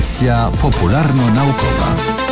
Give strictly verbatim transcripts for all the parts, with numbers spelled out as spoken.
Audycja popularno-naukowa.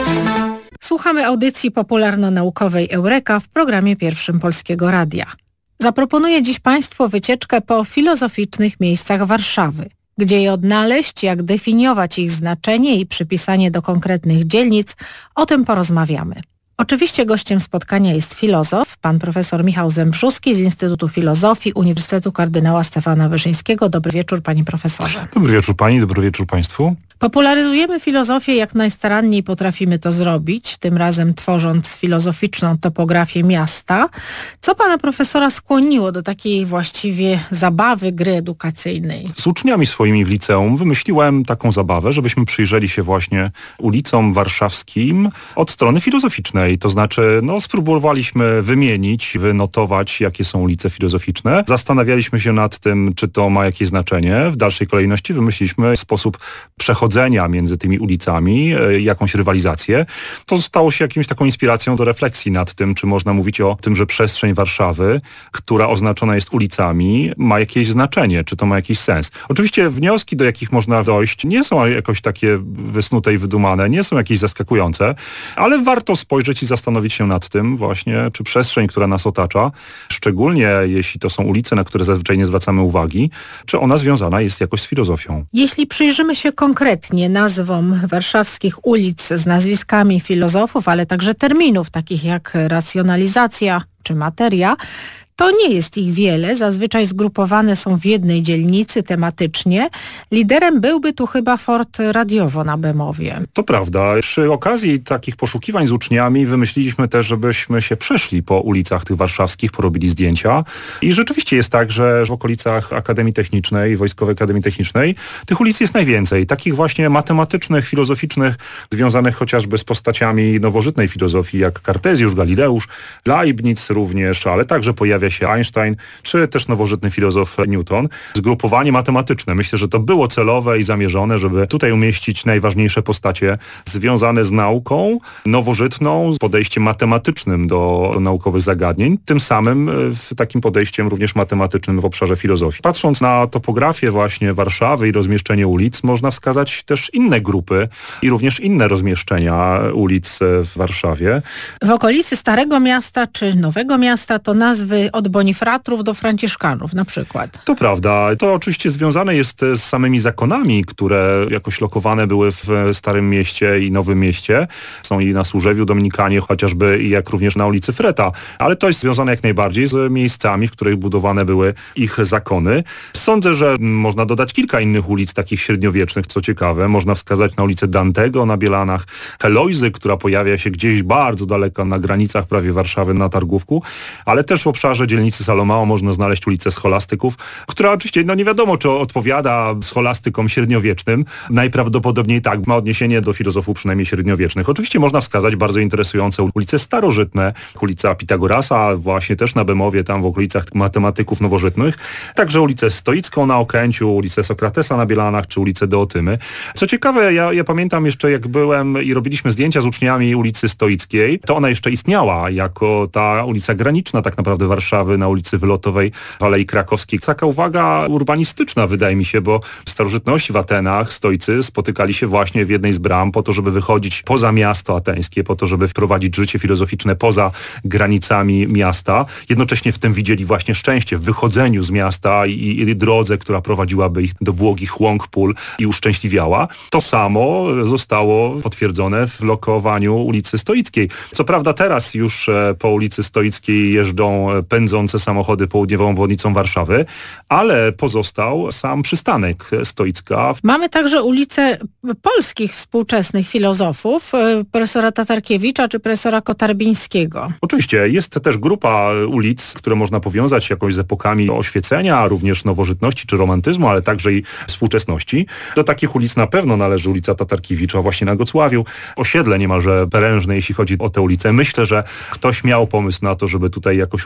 Słuchamy audycji popularno-naukowej Eureka w programie pierwszym Polskiego Radia. Zaproponuję dziś Państwu wycieczkę po filozoficznych miejscach Warszawy. Gdzie je odnaleźć, jak definiować ich znaczenie i przypisanie do konkretnych dzielnic, o tym porozmawiamy. Oczywiście gościem spotkania jest filozof, pan profesor Michał Zembrzuski z Instytutu Filozofii Uniwersytetu Kardynała Stefana Wyszyńskiego. Dobry wieczór, panie profesorze. Dobry wieczór pani, dobry wieczór państwu. Popularyzujemy filozofię jak najstaranniej potrafimy to zrobić, tym razem tworząc filozoficzną topografię miasta. Co pana profesora skłoniło do takiej właściwie zabawy, gry edukacyjnej? Z uczniami swoimi w liceum wymyśliłem taką zabawę, żebyśmy przyjrzeli się właśnie ulicom warszawskim od strony filozoficznej. To znaczy, no spróbowaliśmy wymienić, wynotować, jakie są ulice filozoficzne. Zastanawialiśmy się nad tym, czy to ma jakieś znaczenie. W dalszej kolejności wymyśliliśmy sposób przechodzenia między tymi ulicami, jakąś rywalizację. To stało się jakimś taką inspiracją do refleksji nad tym, czy można mówić o tym, że przestrzeń Warszawy, która oznaczona jest ulicami, ma jakieś znaczenie, czy to ma jakiś sens. Oczywiście wnioski, do jakich można dojść, nie są jakoś takie wysnute i wydumane, nie są jakieś zaskakujące, ale warto spojrzeć i zastanowić się nad tym właśnie, czy przestrzeń, która nas otacza, szczególnie jeśli to są ulice, na które zazwyczaj nie zwracamy uwagi, czy ona związana jest jakoś z filozofią. Jeśli przyjrzymy się konkretnie nazwom warszawskich ulic z nazwiskami filozofów, ale także terminów takich jak racjonalizacja czy materia, to nie jest ich wiele, zazwyczaj zgrupowane są w jednej dzielnicy tematycznie. Liderem byłby tu chyba Fort Radiowo na Bemowie. To prawda. Przy okazji takich poszukiwań z uczniami wymyśliliśmy też, żebyśmy się przeszli po ulicach tych warszawskich, porobili zdjęcia. I rzeczywiście jest tak, że w okolicach Akademii Technicznej, Wojskowej Akademii Technicznej tych ulic jest najwięcej. Takich właśnie matematycznych, filozoficznych, związanych chociażby z postaciami nowożytnej filozofii, jak Kartezjusz, Galileusz, Leibniz również, ale także pojawia się Einstein, czy też nowożytny filozof Newton. Zgrupowanie matematyczne. Myślę, że to było celowe i zamierzone, żeby tutaj umieścić najważniejsze postacie związane z nauką nowożytną, z podejściem matematycznym do naukowych zagadnień, tym samym w takim podejściem również matematycznym w obszarze filozofii. Patrząc na topografię właśnie Warszawy i rozmieszczenie ulic, można wskazać też inne grupy i również inne rozmieszczenia ulic w Warszawie. W okolicy Starego Miasta czy Nowego Miasta to nazwy od bonifratrów do franciszkanów na przykład. To prawda. To oczywiście związane jest z samymi zakonami, które jakoś lokowane były w Starym Mieście i Nowym Mieście. Są i na Służewiu Dominikanie, chociażby i jak również na ulicy Freta. Ale to jest związane jak najbardziej z miejscami, w których budowane były ich zakony. Sądzę, że można dodać kilka innych ulic takich średniowiecznych, co ciekawe. Można wskazać na ulicę Dantego na Bielanach, Helojzy, która pojawia się gdzieś bardzo daleko na granicach prawie Warszawy na Targówku, ale też w obszarze dzielnicy Salomao można znaleźć ulicę Scholastyków, która oczywiście, no nie wiadomo, czy odpowiada scholastykom średniowiecznym. Najprawdopodobniej tak, ma odniesienie do filozofów przynajmniej średniowiecznych. Oczywiście można wskazać bardzo interesujące ulice starożytne, ulica Pitagorasa, właśnie też na Bemowie, tam w okolicach matematyków nowożytnych. Także ulicę Stoicką na Okęciu, ulicę Sokratesa na Bielanach, czy ulicę Deotymy. Co ciekawe, ja, ja pamiętam jeszcze, jak byłem i robiliśmy zdjęcia z uczniami ulicy Stoickiej, to ona jeszcze istniała jako ta ulica graniczna tak naprawdę Warszawy na ulicy Wylotowej w Alei Krakowskiej. Taka uwaga urbanistyczna wydaje mi się, bo w starożytności w Atenach stoicy spotykali się właśnie w jednej z bram po to, żeby wychodzić poza miasto ateńskie, po to, żeby wprowadzić życie filozoficzne poza granicami miasta. Jednocześnie w tym widzieli właśnie szczęście w wychodzeniu z miasta i, i drodze, która prowadziłaby ich do błogich łąk, pól i uszczęśliwiała. To samo zostało potwierdzone w lokowaniu ulicy Stoickiej. Co prawda teraz już po ulicy Stoickiej jeżdżą pędzące samochody południową obwodnicą Warszawy, ale pozostał sam przystanek Stoicka. Mamy także ulice polskich współczesnych filozofów, profesora Tatarkiewicza czy profesora Kotarbińskiego. Oczywiście, jest też grupa ulic, które można powiązać jakoś z epokami oświecenia, również nowożytności czy romantyzmu, ale także i współczesności. Do takich ulic na pewno należy ulica Tatarkiewicza właśnie na Gocławiu. Osiedle niemalże prężne, jeśli chodzi o tę ulicę. Myślę, że ktoś miał pomysł na to, żeby tutaj jakoś ulokować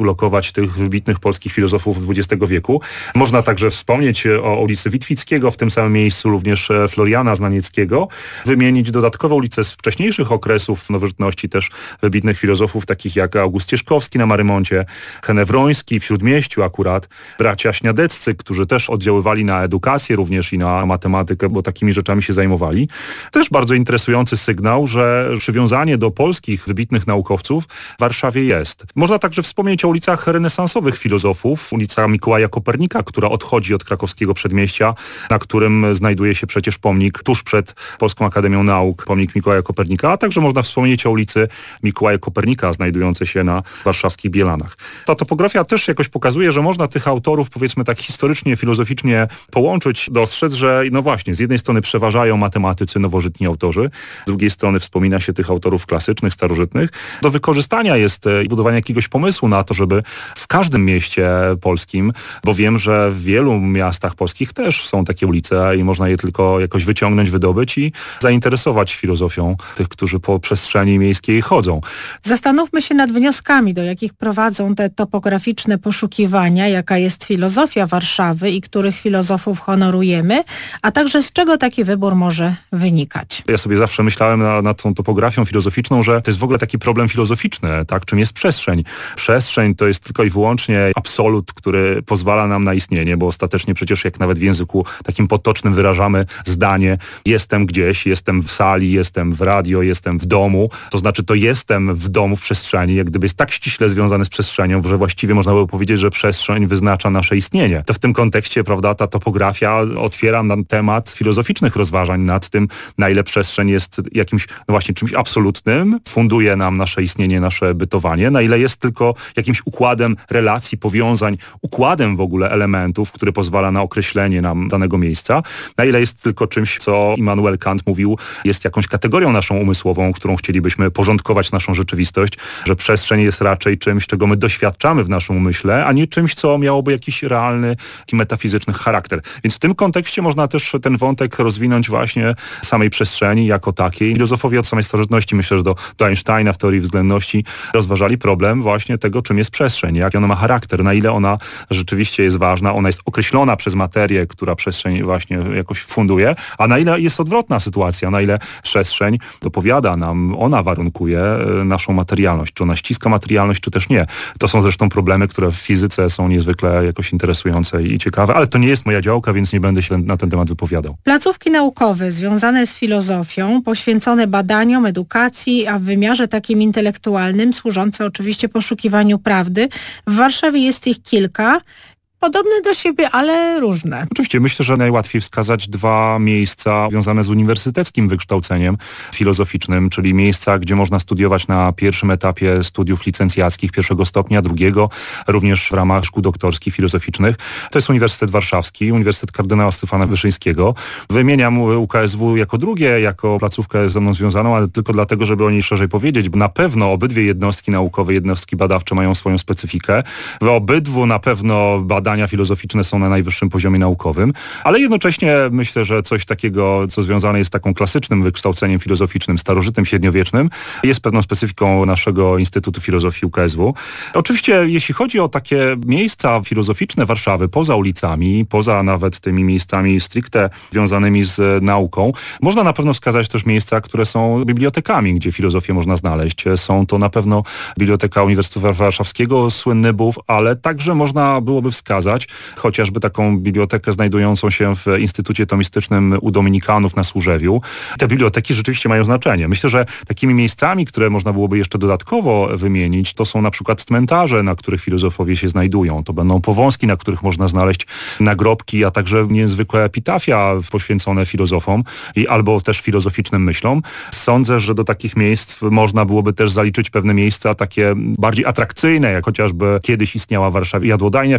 poznawać tych wybitnych polskich filozofów dwudziestego wieku. Można także wspomnieć o ulicy Witwickiego, w tym samym miejscu również Floriana Znanieckiego, wymienić dodatkowe ulice z wcześniejszych okresów nowożytności, też wybitnych filozofów takich jak August Cieszkowski na Marymoncie, Henewroński w Śródmieściu akurat, bracia Śniadeccy, którzy też oddziaływali na edukację również i na matematykę, bo takimi rzeczami się zajmowali. Też bardzo interesujący sygnał, że przywiązanie do polskich wybitnych naukowców w Warszawie jest. Można także wspomnieć o ulicach renesansowych filozofów, ulica Mikołaja Kopernika, która odchodzi od krakowskiego przedmieścia, na którym znajduje się przecież pomnik tuż przed Polską Akademią Nauk, pomnik Mikołaja Kopernika, a także można wspomnieć o ulicy Mikołaja Kopernika znajdującej się na warszawskich Bielanach. Ta topografia też jakoś pokazuje, że można tych autorów, powiedzmy tak historycznie, filozoficznie połączyć, dostrzec, że no właśnie, z jednej strony przeważają matematycy, nowożytni autorzy, z drugiej strony wspomina się tych autorów klasycznych, starożytnych. Do wykorzystania jest budowanie jakiegoś pomysłu na to, żeby w każdym mieście polskim, bo wiem, że w wielu miastach polskich też są takie ulice i można je tylko jakoś wyciągnąć, wydobyć i zainteresować filozofią tych, którzy po przestrzeni miejskiej chodzą. Zastanówmy się nad wnioskami, do jakich prowadzą te topograficzne poszukiwania, jaka jest filozofia Warszawy i których filozofów honorujemy, a także z czego taki wybór może wynikać. Ja sobie zawsze myślałem nad, nad tą topografią filozoficzną, że to jest w ogóle taki problem filozoficzny, tak? Czym jest przestrzeń? Przestrzeń to jest tylko i wyłącznie absolut, który pozwala nam na istnienie, bo ostatecznie przecież jak nawet w języku takim potocznym wyrażamy zdanie jestem gdzieś, jestem w sali, jestem w radio, jestem w domu, to znaczy to jestem w domu, w przestrzeni, jak gdyby jest tak ściśle związane z przestrzenią, że właściwie można by powiedzieć, że przestrzeń wyznacza nasze istnienie. To w tym kontekście, prawda, ta topografia otwiera nam temat filozoficznych rozważań nad tym, na ile przestrzeń jest jakimś, no właśnie, czymś absolutnym, funduje nam nasze istnienie, nasze bytowanie, na ile jest tylko jakimś układem relacji, powiązań, układem w ogóle elementów, który pozwala na określenie nam danego miejsca, na ile jest tylko czymś, co Immanuel Kant mówił, jest jakąś kategorią naszą umysłową, którą chcielibyśmy porządkować naszą rzeczywistość, że przestrzeń jest raczej czymś, czego my doświadczamy w naszym umyśle, a nie czymś, co miałoby jakiś realny, taki metafizyczny charakter. Więc w tym kontekście można też ten wątek rozwinąć właśnie samej przestrzeni jako takiej. Filozofowie od samej starożytności, myślę, że do, do Einsteina w teorii względności rozważali problem właśnie tego, czym jest przestrzeń, jaki ona ma charakter, na ile ona rzeczywiście jest ważna, ona jest określona przez materię, która przestrzeń właśnie jakoś funduje, a na ile jest odwrotna sytuacja, na ile przestrzeń dopowiada nam, ona warunkuje naszą materialność, czy ona ściska materialność, czy też nie. To są zresztą problemy, które w fizyce są niezwykle jakoś interesujące i ciekawe, ale to nie jest moja działka, więc nie będę się na ten temat wypowiadał. Placówki naukowe związane z filozofią, poświęcone badaniom, edukacji, a w wymiarze takim intelektualnym, służące oczywiście poszukiwaniu prawdy. W Warszawie jest ich kilka. Podobne do siebie, ale różne. Oczywiście, myślę, że najłatwiej wskazać dwa miejsca związane z uniwersyteckim wykształceniem filozoficznym, czyli miejsca, gdzie można studiować na pierwszym etapie studiów licencjackich pierwszego stopnia, drugiego, również w ramach szkół doktorskich filozoficznych. To jest Uniwersytet Warszawski, Uniwersytet Kardynała Stefana Wyszyńskiego. Wymieniam U K S W jako drugie, jako placówkę ze mną związaną, ale tylko dlatego, żeby o niej szerzej powiedzieć, bo na pewno obydwie jednostki naukowe, jednostki badawcze mają swoją specyfikę. W obydwu na pewno badania Badania filozoficzne są na najwyższym poziomie naukowym, ale jednocześnie myślę, że coś takiego, co związane jest z taką klasycznym wykształceniem filozoficznym, starożytnym, średniowiecznym, jest pewną specyfiką naszego Instytutu Filozofii U K S W. Oczywiście, jeśli chodzi o takie miejsca filozoficzne Warszawy, poza ulicami, poza nawet tymi miejscami stricte związanymi z nauką, można na pewno wskazać też miejsca, które są bibliotekami, gdzie filozofię można znaleźć. Są to na pewno Biblioteka Uniwersytetu Warszawskiego, słynny B U W, ale także można byłoby wskazać chociażby taką bibliotekę znajdującą się w Instytucie Tomistycznym u Dominikanów na Służewiu. Te biblioteki rzeczywiście mają znaczenie. Myślę, że takimi miejscami, które można byłoby jeszcze dodatkowo wymienić, to są na przykład cmentarze, na których filozofowie się znajdują. To będą powązki, na których można znaleźć nagrobki, a także niezwykłe epitafia poświęcone filozofom i albo też filozoficznym myślom. Sądzę, że do takich miejsc można byłoby też zaliczyć pewne miejsca takie bardziej atrakcyjne, jak chociażby kiedyś istniała w Warszawie jadłodajnia filozoficzna,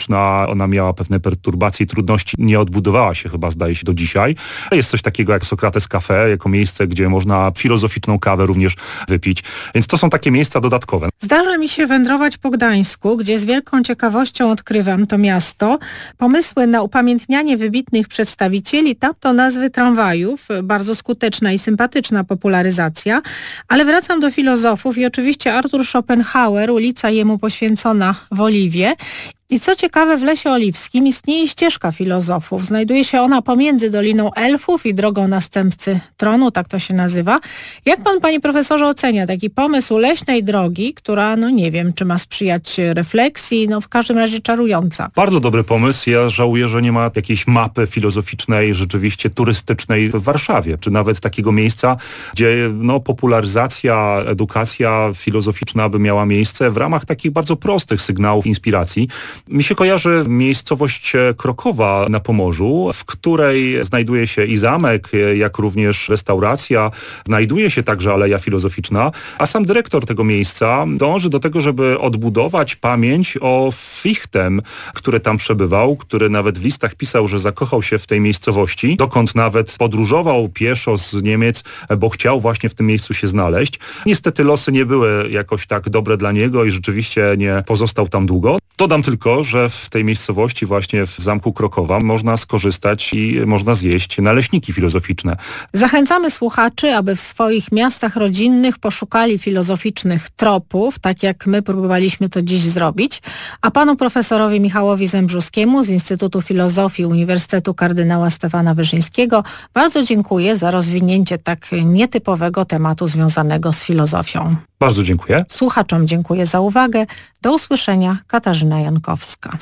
filozoficzna, ona miała pewne perturbacje i trudności, nie odbudowała się chyba, zdaje się, do dzisiaj. Jest coś takiego jak Sokrates Cafe, jako miejsce, gdzie można filozoficzną kawę również wypić. Więc to są takie miejsca dodatkowe. Zdarza mi się wędrować po Gdańsku, gdzie z wielką ciekawością odkrywam to miasto. Pomysły na upamiętnianie wybitnych przedstawicieli, tam to nazwy tramwajów, bardzo skuteczna i sympatyczna popularyzacja. Ale wracam do filozofów i oczywiście Arthur Schopenhauer, ulica jemu poświęcona w Oliwie. I co ciekawe, w Lesie Oliwskim istnieje ścieżka filozofów. Znajduje się ona pomiędzy Doliną Elfów i Drogą Następcy Tronu, tak to się nazywa. Jak pan, panie profesorze, ocenia taki pomysł leśnej drogi, która, no nie wiem, czy ma sprzyjać refleksji, no w każdym razie czarująca? Bardzo dobry pomysł. Ja żałuję, że nie ma jakiejś mapy filozoficznej, rzeczywiście turystycznej w Warszawie, czy nawet takiego miejsca, gdzie no, popularyzacja, edukacja filozoficzna by miała miejsce w ramach takich bardzo prostych sygnałów inspiracji. Mi się kojarzy miejscowość Krokowa na Pomorzu, w której znajduje się i zamek, jak również restauracja, znajduje się także aleja filozoficzna, a sam dyrektor tego miejsca dąży do tego, żeby odbudować pamięć o Fichtem, który tam przebywał, który nawet w listach pisał, że zakochał się w tej miejscowości, dokąd nawet podróżował pieszo z Niemiec, bo chciał właśnie w tym miejscu się znaleźć. Niestety losy nie były jakoś tak dobre dla niego i rzeczywiście nie pozostał tam długo. Dodam tylko, że w tej miejscowości właśnie w Zamku Krokowa można skorzystać i można zjeść naleśniki filozoficzne. Zachęcamy słuchaczy, aby w swoich miastach rodzinnych poszukali filozoficznych tropów, tak jak my próbowaliśmy to dziś zrobić. A panu profesorowi Michałowi Zembrzuskiemu z Instytutu Filozofii Uniwersytetu Kardynała Stefana Wyszyńskiego bardzo dziękuję za rozwinięcie tak nietypowego tematu związanego z filozofią. Bardzo dziękuję. Słuchaczom dziękuję za uwagę. Do usłyszenia. Katarzyna Jankowska.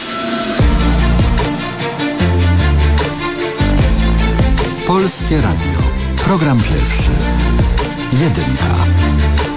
Polskie Radio. Program pierwszy. Jedynka.